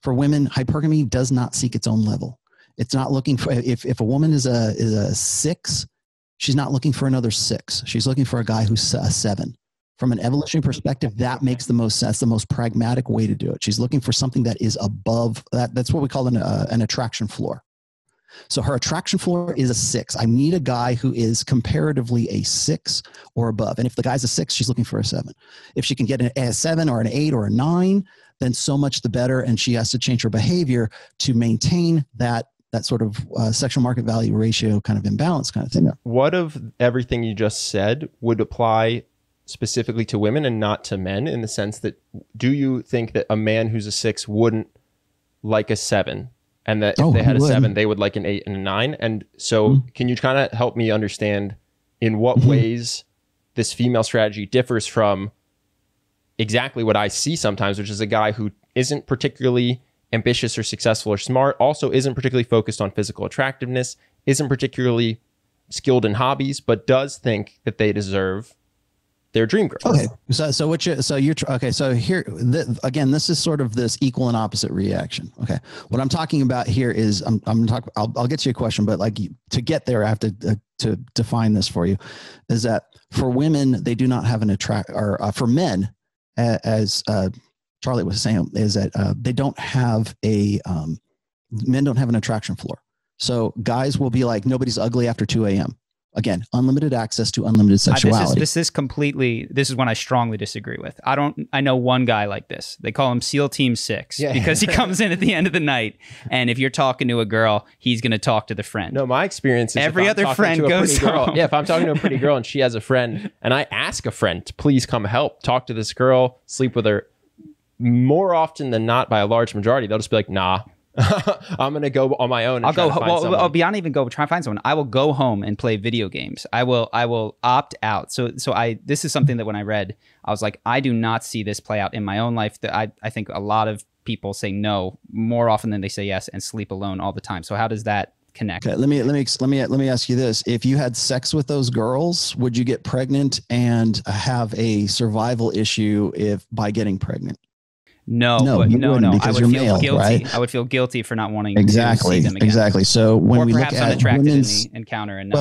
For women, hypergamy does not seek its own level. It's not looking for, if a woman is a 6, she's not looking for another 6. She's looking for a guy who's a 7. From an evolutionary perspective, that makes the most sense, the most pragmatic way to do it. She's looking for something that is above that. That's what we call an attraction floor. So her attraction floor is a 6. I need a guy who is comparatively a 6 or above. And if the guy's a 6, she's looking for a 7. If she can get a 7 or an 8 or a 9, then so much the better. And she has to change her behavior to maintain that sort of sexual market value ratio kind of imbalance kind of thing. What of everything you just said would apply specifically to women and not to men, in the sense that, do you think that a man who's a 6 wouldn't like a 7? And that if they had a 7, they would like an 8 and a 9. And so can you kind of help me understand in what ways this female strategy differs from exactly what I see sometimes, which is a guy who isn't particularly ambitious or successful or smart, also isn't particularly focused on physical attractiveness, isn't particularly skilled in hobbies, but does think that they deserve their dream girl. Okay. So here, again, this is sort of this equal and opposite reaction. Okay. What I'm talking about here is I'll get to your question, but like to get there, I have to define this for you, is that for women, they do not have an for men, as Charlie was saying, is that they don't have men don't have an attraction floor. So guys will be like, nobody's ugly after 2 a.m. Again, unlimited access to unlimited sexuality. This is one I strongly disagree with. I know one guy like this. They call him SEAL Team 6 because he comes in at the end of the night, and if you're talking to a girl, he's going to talk to the friend. No, my experience is every other friend goes home. Yeah, if I'm talking to a pretty girl and she has a friend, and I ask a friend to please come help talk to this girl, sleep with her, more often than not, by a large majority, they'll just be like, nah. I'm going to go on my own. I'll beyond even go try and find someone. I will go home and play video games. I will opt out. So this is something that when I read, I was like, I do not see this play out in my own life. That I think a lot of people say no more often than they say yes, and sleep alone all the time. So how does that connect? Okay, let me ask you this. If you had sex with those girls, would you get pregnant and have a survival issue by getting pregnant? No. I would feel guilty. Right? I would feel guilty for not wanting to see them again. Exactly. So when we look at women's in the encounter, and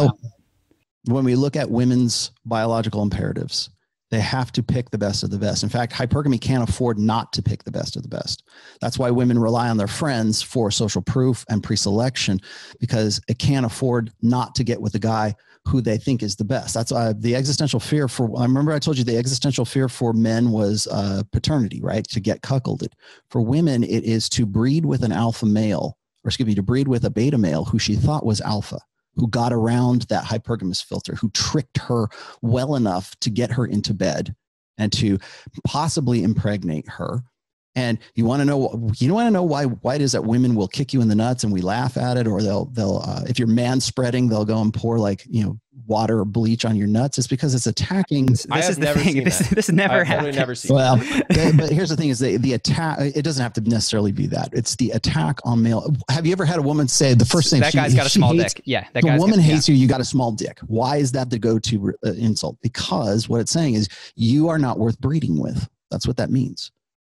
when we look at women's biological imperatives, they have to pick the best of the best. In fact, hypergamy can't afford not to pick the best of the best. That's why women rely on their friends for social proof and pre-selection, because it can't afford not to get with the guy who they think is the best. That's the existential fear I remember I told you the existential fear for men was paternity, right? To get cuckolded. For women, it is to breed with an alpha male, to breed with a beta male who she thought was alpha, who got around that hypergamous filter, who tricked her well enough to get her into bed and to possibly impregnate her. And you want to know why it is that women will kick you in the nuts and we laugh at it, or they'll if you're man spreading, they'll go and pour water or bleach on your nuts. It's because it's attacking. This is the thing. This never happened. Well, but here's the thing: is the attack. It doesn't have to necessarily be that. It's the attack on male. Have you ever had a woman say the first thing that guy's got a small dick? Yeah, that the woman hates you. You got a small dick. Why is that the go-to insult? Because what it's saying is you are not worth breeding with. That's what that means.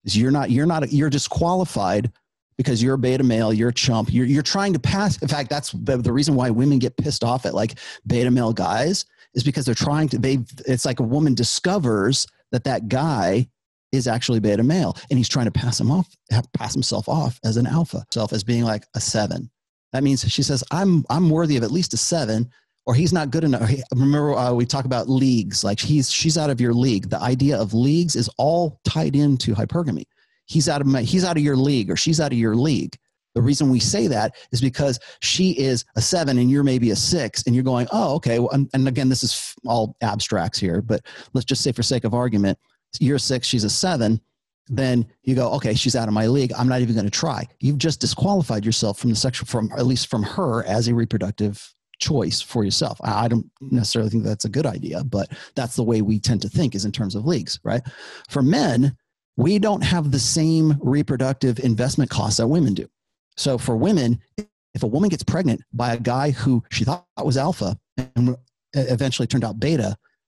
You're disqualified because you're a beta male, you're a chump, you're trying to pass. In fact, that's the reason why women get pissed off at like beta male guys, is because they're trying to, it's like a woman discovers that guy is actually beta male and he's trying to pass himself off as an alpha, as being like a 7. That means she says, I'm worthy of at least a 7, or he's not good enough. Remember, we talk about leagues, like she's out of your league. The idea of leagues is all tied into hypergamy. He's out of your league, or she's out of your league. The reason we say that is because she is a 7 and you're maybe a 6, and you're going, oh, okay. Well, and again, this is all abstracts here, but let's just say for sake of argument, you're a 6, she's a 7. Then you go, okay, she's out of my league. I'm not even going to try. You've just disqualified yourself from at least from her as a reproductive choice for yourself. I don't necessarily think that's a good idea, but that's the way we tend to think, is in terms of leagues, right? For men, we don't have the same reproductive investment costs that women do. So for women, if a woman gets pregnant by a guy who she thought was alpha and eventually turned out beta,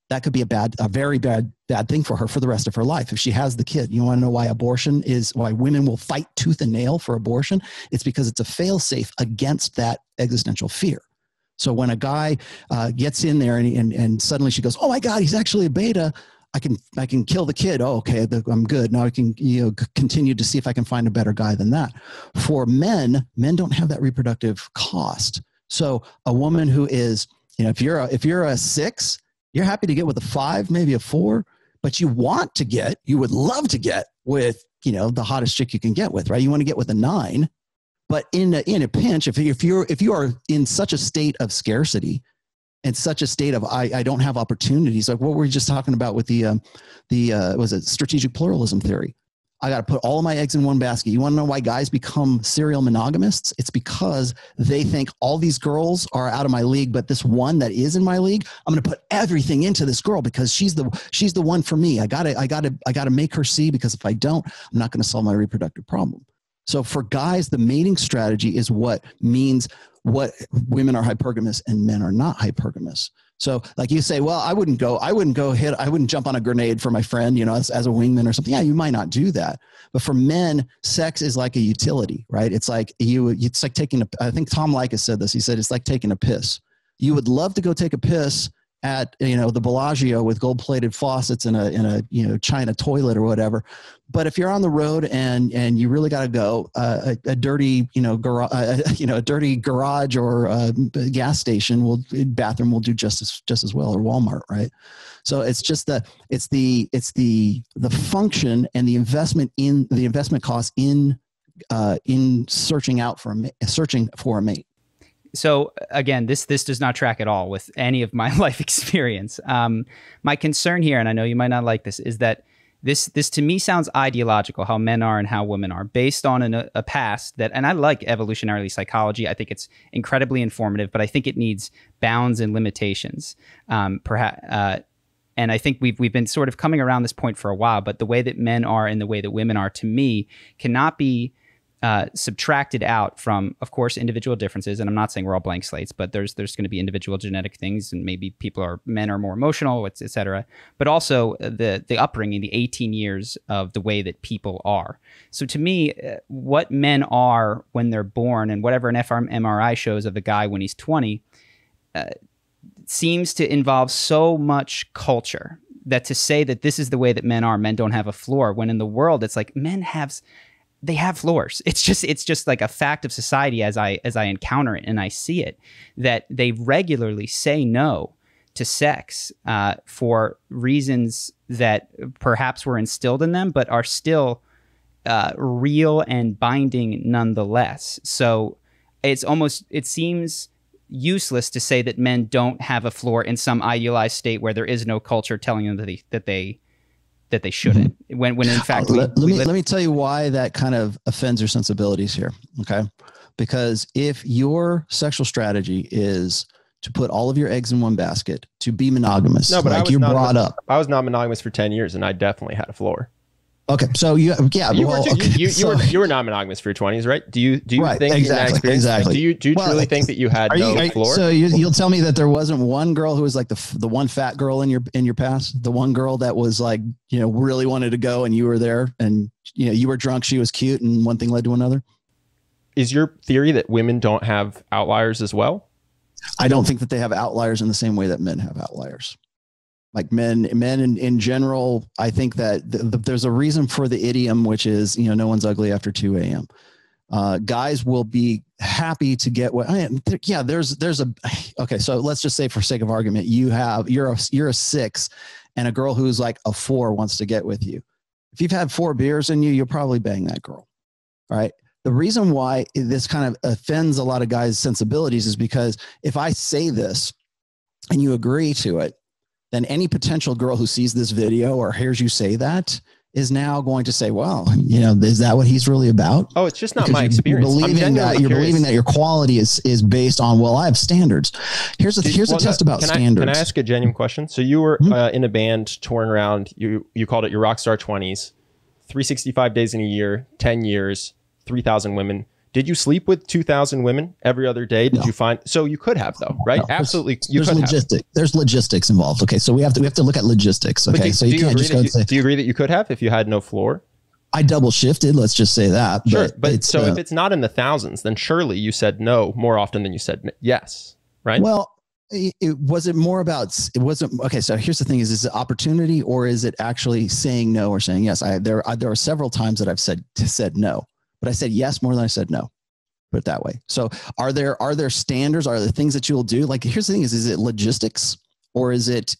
that could be a very bad thing for her for the rest of her life if she has the kid. You want to know why why women will fight tooth and nail for abortion? It's because it's a fail-safe against that existential fear. So when a guy gets in there and suddenly she goes, oh my God, he's actually a beta, I can kill the kid. Oh, okay, I'm good. Now I can continue to see if I can find a better guy than that. For men don't have that reproductive cost. So a woman who is, if you're a 6, you're happy to get with a 5, maybe a 4, but you would love to get with, the hottest chick you can get with, right? You want to get with a 9, but in a pinch, if you are in such a state of scarcity and such a state of, I don't have opportunities, like what we were just talking about with was it strategic pluralism theory? I got to put all of my eggs in one basket. You want to know why guys become serial monogamists? It's because they think all these girls are out of my league, but this one that is in my league, I'm going to put everything into this girl because she's the one for me. I got to make her see, because if I don't, I'm not going to solve my reproductive problem. So for guys, the mating strategy is what means what women are hypergamous and men are not hypergamous. So like you say, well, I wouldn't jump on a grenade for my friend, as a wingman or something. Yeah, you might not do that. But for men, sex is like a utility, right? It's like I think Tom Likas said this. He said, it's like taking a piss. You would love to go take a piss at, the Bellagio with gold-plated faucets in a China toilet or whatever. But if you're on the road and you really got to go, a dirty garage or a gas station bathroom will do just as well, or Walmart, right? So it's just the function and the investment cost in searching for a mate. So again, this does not track at all with any of my life experience. My concern here, and I know you might not like this, is that this to me sounds ideological, how men are and how women are, based on a past that, and I like evolutionary psychology. I think it's incredibly informative, but I think it needs bounds and limitations. Perhaps, and I think we've been sort of coming around this point for a while. But the way that men are and the way that women are, to me, cannot be subtracted out from, of course, individual differences. And I'm not saying we're all blank slates, but there's going to be individual genetic things, and maybe men are more emotional, et cetera. But also the upbringing, the 18 years of the way that people are. So to me, what men are when they're born, and whatever an fMRI shows of a guy when he's 20, seems to involve so much culture that to say that this is the way that men are, men don't have a floor, when in the world it's like they have floors. It's just like a fact of society as I encounter it and I see it, that they regularly say no to sex for reasons that perhaps were instilled in them, but are still real and binding nonetheless. So it seems useless to say that men don't have a floor in some idealized state where there is no culture telling them that they shouldn't, when in fact let me tell you why that kind of offends your sensibilities here. Okay, because if your sexual strategy is to put all of your eggs in one basket, to be monogamous, no, but like I was not monogamous for 10 years and I definitely had a floor. Okay, so you were not monogamous for your 20s, right? Do you right, think exactly? Do you truly think that you had no floor? So you'll tell me that there wasn't one girl who was like the one fat girl in your past, the one girl that was like, really wanted to go and you were there, and you were drunk, she was cute, and one thing led to another. Is your theory that women don't have outliers as well? I don't think that they have outliers in the same way that men have outliers. Like men in general, I think that there's a reason for the idiom, which is, no one's ugly after 2 a.m. Guys will be happy to get okay. So let's just say, for sake of argument, you're a 6 and a girl who's like a 4 wants to get with you. If you've had 4 beers in you, you'll probably bang that girl. All right. The reason why this kind of offends a lot of guys' sensibilities is because if I say this and you agree to it, then any potential girl who sees this video or hears you say that is now going to say, well, is that what he's really about? Oh, it's just not my experience. You're believing that your quality is based on, well, I have standards. Here's a test about standards. Can I ask a genuine question? So you were in a band touring around, you called it your Rockstar 20s, 365 days in a year, 10 years, 3,000 women. Did you sleep with 2,000 women every other day? Did No. you find? So you could have, though, right? No, Absolutely, you there's could have. logistics. There's logistics involved. Okay, so we have to look at logistics. But Okay, so you can't just go and say, do you agree that you could have if you had no floor? I double shifted. Let's just say that. Sure, but it's, so if it's not in the thousands, then surely you said no more often than you said yes, right? well, it wasn't more about. It wasn't okay. So here's the thing: is it opportunity or is it actually saying no or saying yes? There are several times that I've said no, but I said yes more than I said no. Put it that way. So are there standards? Are there things that you'll do? Like here's the thing: is it logistics or is it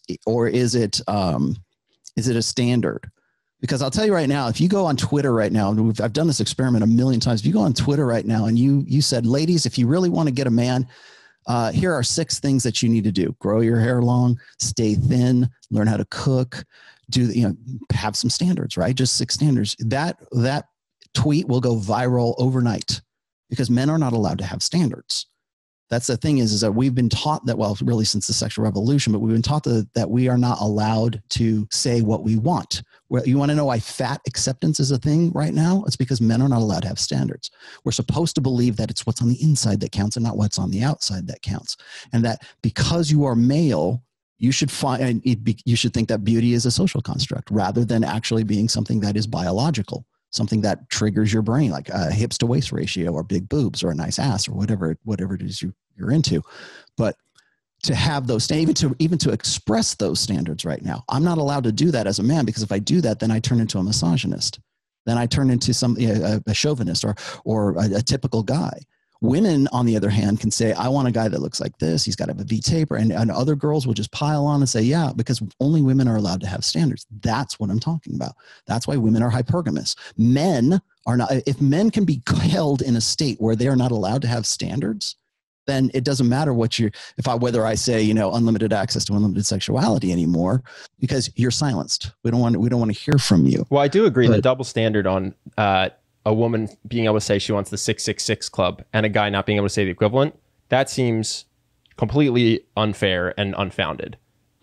a standard? Because I'll tell you right now, if you go on Twitter right now, and I've done this experiment a million times. If you go on Twitter right now and you said, ladies, if you really want to get a man, here are 6 things that you need to do: grow your hair long, stay thin, learn how to cook, have some standards, right? Just 6 standards. That tweet will go viral overnight because men are not allowed to have standards. That's the thing is that we've been taught that, well, really since the sexual revolution, but we've been taught that we are not allowed to say what we want. You want to know why fat acceptance is a thing right now? It's because men are not allowed to have standards. We're supposed to believe that it's what's on the inside that counts and not what's on the outside that counts. And that because you are male, you should think that beauty is a social construct rather than actually being something that is biological. Something that triggers your brain, like a hips to waist ratio or big boobs or a nice ass or whatever it is you're into. But to have those, even to express those standards right now, I'm not allowed to do that as a man, because if I do that, then I turn into a misogynist. Then I turn into a chauvinist or a typical guy. Women, on the other hand, can say, I want a guy that looks like this. He's got to have a V taper. And other girls will just pile on and say, yeah, because only women are allowed to have standards. That's what I'm talking about. That's why women are hypergamous. Men are not. If men can be held in a state where they are not allowed to have standards, then it doesn't matter whether I say, unlimited access to unlimited sexuality anymore, because you're silenced. We don't want to hear from you. Well, I do agree that double standard on a woman being able to say she wants the 666 club and a guy not being able to say the equivalent, that seems completely unfair and unfounded.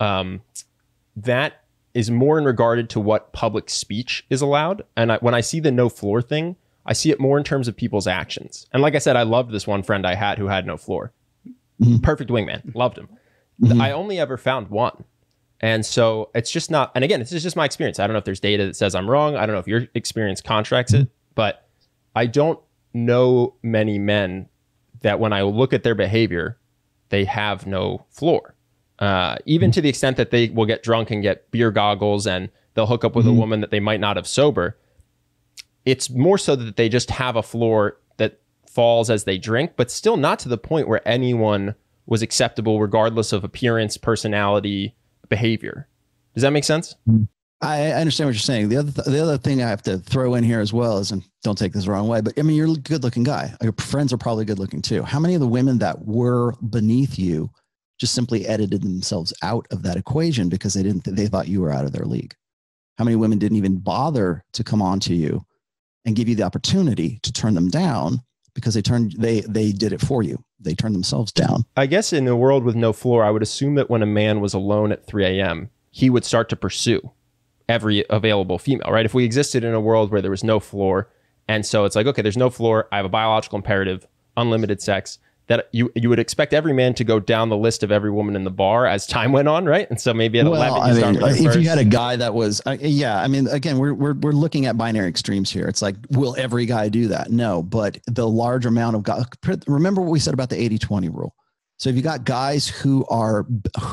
That is more in regard to what public speech is allowed. And when I see the no floor thing, I see it more in terms of people's actions. And like I said, I loved this one friend I had who had no floor. Mm-hmm. Perfect wingman. Loved him. Mm-hmm. I only ever found one. And so it's just not, and again, this is just my experience. I don't know if there's data that says I'm wrong. I don't know if your experience contracts it. But I don't know many men that when I look at their behavior, they have no floor. Even to the extent that they will get drunk and get beer goggles and they'll hook up with a woman that they might not have sober. It's more so that they just have a floor that falls as they drink, but still not to the point where anyone was acceptable regardless of appearance, personality, behavior. Does that make sense? I understand what you're saying. The other thing I have to throw in here as well is, and don't take this the wrong way, but I mean, you're a good looking guy. Your friends are probably good looking too. How many of the women that were beneath you just simply edited themselves out of that equation because they thought you were out of their league? How many women didn't even bother to come on to you and give you the opportunity to turn them down because they did it for you? They turned themselves down. I guess in a world with no floor, I would assume that when a man was alone at 3 a.m., he would start to pursue every available female, right? If we existed in a world where there was no floor, and so it's like, okay, there's no floor, I have a biological imperative, unlimited sex, that you would expect every man to go down the list of every woman in the bar as time went on, right? And so maybe at 11, you start with if first. you had a guy that was, again, we're looking at binary extremes here. It's like, will every guy do that? No, but the large amount of guys, remember what we said about the 80-20 rule. So if you got guys who are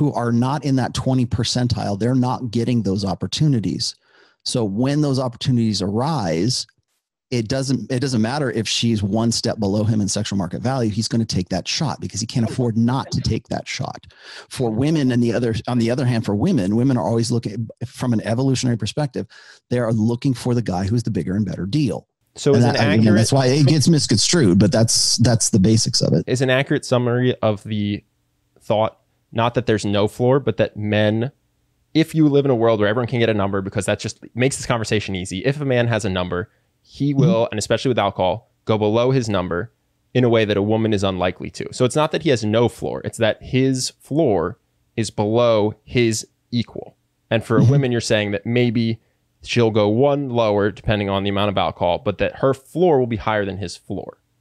not in that 20 percentile, they're not getting those opportunities. So when those opportunities arise, it doesn't matter if she's one step below him in sexual market value. He's going to take that shot because he can't afford not to take that shot. For women, on the other hand, for women are always looking from an evolutionary perspective. They are looking for the guy who's the bigger and better deal. So is that's why it gets misconstrued, but that's the basics of it. Is an accurate summary of the thought, not that there's no floor, but that men, if you live in a world where everyone can get a number, because that just makes this conversation easy. If a man has a number, he will, and especially with alcohol, go below his number in a way that a woman is unlikely to. So it's not that he has no floor. It's that his floor is below his equal. And for a woman, you're saying that maybe she'll go one lower depending on the amount of alcohol, but that her floor will be higher than his floor.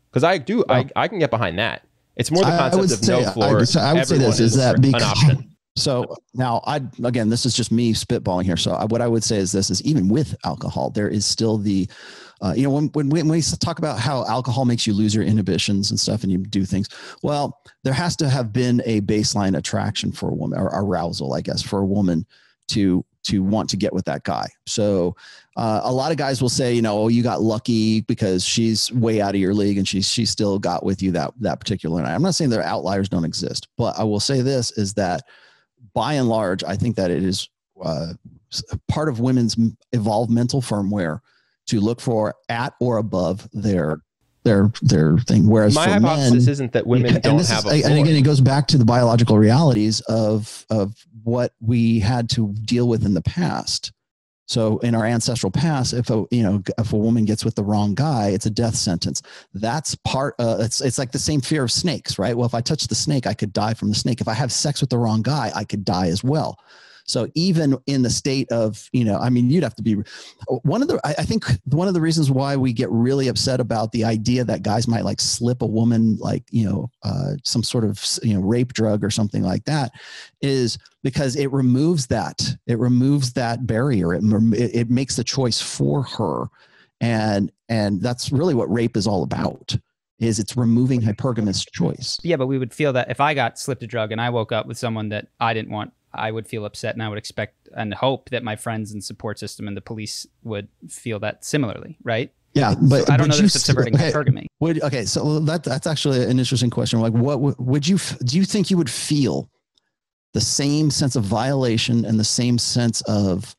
Because I can get behind that. It's more the concept of no floor. I would say this is that an option. So now again, this is just me spitballing here. So what I would say is this is even with alcohol, there is still the, when we talk about how alcohol makes you lose your inhibitions and stuff and you do things, well, there has to have been a baseline attraction for a woman, or arousal, I guess, for a woman to want to get with that guy. So a lot of guys will say, you got lucky because she's way out of your league and she still got with you that particular night. I'm not saying that outliers don't exist, but I will say this is that by and large, I think that it is part of women's evolved mental firmware to look for at or above their thing. Whereas my for hypothesis men, isn't that women don't have a floor. And again, it goes back to the biological realities of what we had to deal with in the past. So in our ancestral past, if a woman gets with the wrong guy, it's a death sentence. That's it's like the same fear of snakes, right? Well, if I touch the snake, I could die from the snake. If I have sex with the wrong guy, I could die as well. So even in the state of, you'd have to be I think one of the reasons why we get really upset about the idea that guys might like slip a woman, like, some sort of, rape drug or something like that, is because it removes that barrier. It makes the choice for her. And that's really what rape is all about. It's removing hypergamous choice. Yeah, but we would feel that if I got slipped a drug and I woke up with someone that I didn't want, I would feel upset, and I would expect and hope that my friends and support system and the police would feel that similarly, right? Yeah, but so I don't know that it's subverting hypergamy. So that's actually an interesting question. Like, what do you think you would feel the same sense of violation and the same sense of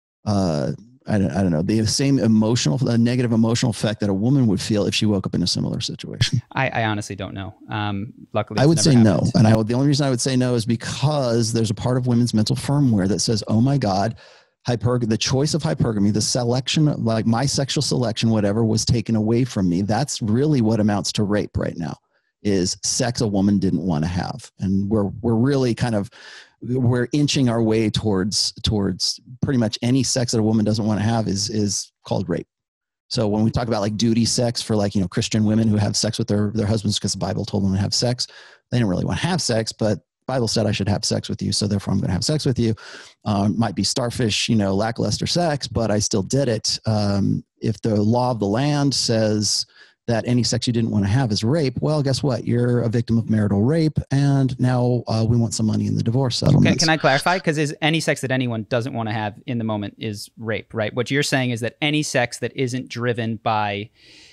I don't know, the same negative emotional effect that a woman would feel if she woke up in a similar situation? I honestly don't know. Luckily, I would say no. And the only reason I would say no is because there's a part of women's mental firmware that says, oh my God, the choice of hypergamy, the selection, like my sexual selection, whatever was taken away from me. That's really what amounts to rape right now, is sex a woman didn't want to have. And we're really we're inching our way towards pretty much any sex that a woman doesn't want to have is called rape. So when we talk about like duty sex for like, Christian women who have sex with their husbands because the Bible told them to have sex, they didn't really want to have sex, but the Bible said I should have sex with you. So therefore I'm going to have sex with you. Might be starfish, lackluster sex, but I still did it. If the law of the land says that any sex you didn't want to have is rape, well, guess what? You're a victim of marital rape, and now we want some money in the divorce settlement. Can I clarify? Because is any sex that anyone doesn't want to have in the moment is rape, right? What you're saying is that any sex that isn't driven by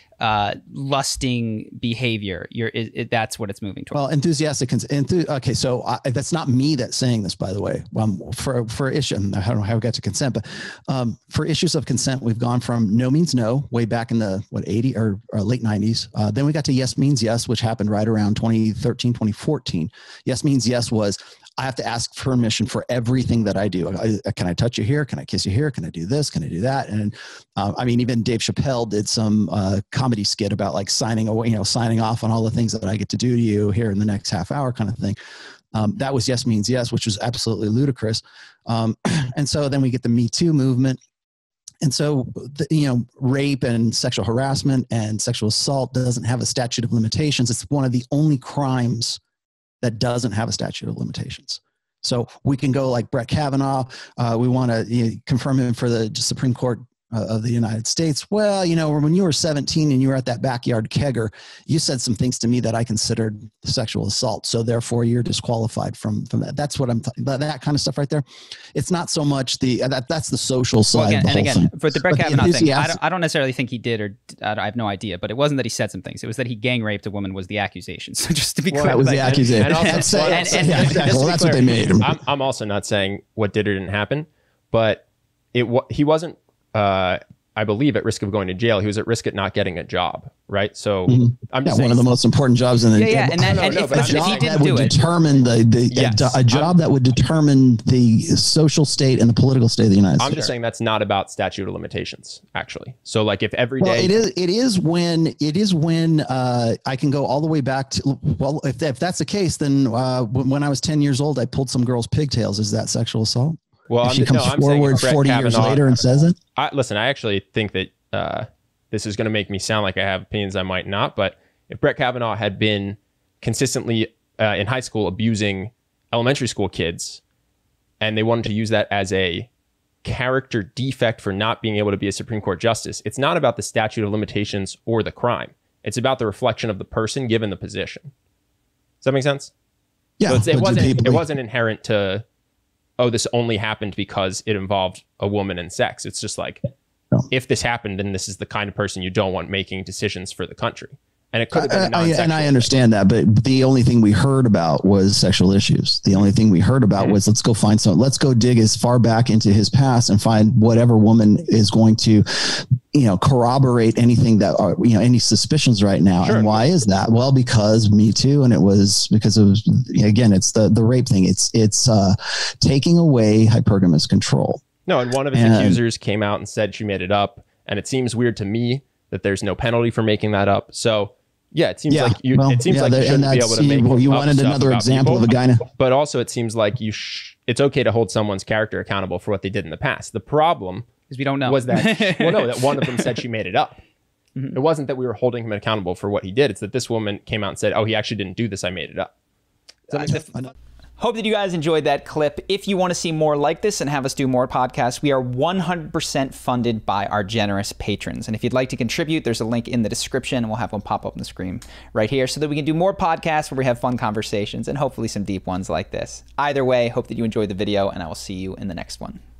lusting behavior, that's what it's moving towards. Well, enthusiastic. Okay, so that's not me that's saying this, by the way. For issue, I don't know how we got to consent, but for issues of consent, we've gone from no means no way back in the 80 or late 90s. Then we got to yes means yes, which happened right around 2013, 2014. Yes means yes was, I have to ask permission for everything that I do. Can I touch you here? Can I kiss you here? Can I do this? Can I do that? And even Dave Chappelle did some comedy skit about like signing off on all the things that I get to do to you here in the next half hour kind of thing. That was yes means yes, which was absolutely ludicrous. And so then we get the Me Too movement. And so, rape and sexual harassment and sexual assault doesn't have a statute of limitations. It's one of the only crimes that doesn't have a statute of limitations. So we can go like Brett Kavanaugh. We want to confirm him for the Supreme Court of the United States. Well, when you were 17 and you were at that backyard kegger, you said some things to me that I considered sexual assault. So therefore you're disqualified from that. That's what I'm talking about. That kind of stuff right there. It's not so much that's the social side. Well, again, for the Brett Kavanaugh thing, I don't necessarily think he did, or I have no idea, but it wasn't that he said some things. It was that he gang raped a woman was the accusation. So just to be clear. That was the accusation. That's what they made him. I'm also not saying what did or didn't happen, but he wasn't, I believe, at risk of going to jail. He was at risk of not getting a job, right? So I'm just saying, one of the most important jobs in the a job that would determine the social state and the political state of the United States. I'm just saying that's not about statute of limitations, actually. So like if every day, it is when I can go all the way back to, well, if that's the case, then when I was 10 years old, I pulled some girl's pigtails. Is that sexual assault? Well, she comes forward 40 years later and says it. Listen, I actually think that this is going to make me sound like I have opinions I might not, but if Brett Kavanaugh had been consistently in high school abusing elementary school kids, and they wanted to use that as a character defect for not being able to be a Supreme Court justice, it's not about the statute of limitations or the crime. It's about the reflection of the person given the position. Does that make sense? Yeah. So it wasn't inherent to, oh, this only happened because it involved a woman and sex. It's just like, if this happened, then this is the kind of person you don't want making decisions for the country. And it could have been a non-sexual and I understand that, but the only thing we heard about was sexual issues. The only thing we heard about was let's go dig as far back into his past and find whatever woman is going to, corroborate anything that are, any suspicions right now. Sure. And why is that? Well, because Me Too, and it was because of, again, it's the rape thing. It's taking away hypergamous control. No, and one of his accusers came out and said she made it up, and it seems weird to me that there's no penalty for making that up. So. Yeah, it seems like you. It seems like you shouldn't be able to make. You wanted another example of a guy. But also, it seems like it's okay to hold someone's character accountable for what they did in the past. The problem is we don't know was that that one of them said she made it up. Mm-hmm. It wasn't that we were holding him accountable for what he did. It's that this woman came out and said, "Oh, he actually didn't do this. I made it up." Hope that you guys enjoyed that clip. If you want to see more like this and have us do more podcasts, we are 100% funded by our generous patrons. And if you'd like to contribute, there's a link in the description, and we'll have one pop up on the screen right here so that we can do more podcasts where we have fun conversations and hopefully some deep ones like this. Either way, hope that you enjoyed the video, and I will see you in the next one.